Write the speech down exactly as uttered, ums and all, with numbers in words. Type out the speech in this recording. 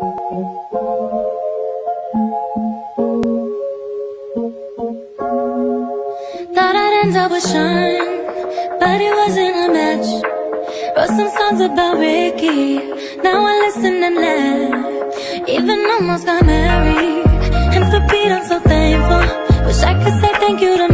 Thought I'd end up with Sean, but it wasn't a match. Wrote some songs about Ricky, now I listen and laugh. Even almost got married, and for Pete I'm so thankful. Wish I could say thank you to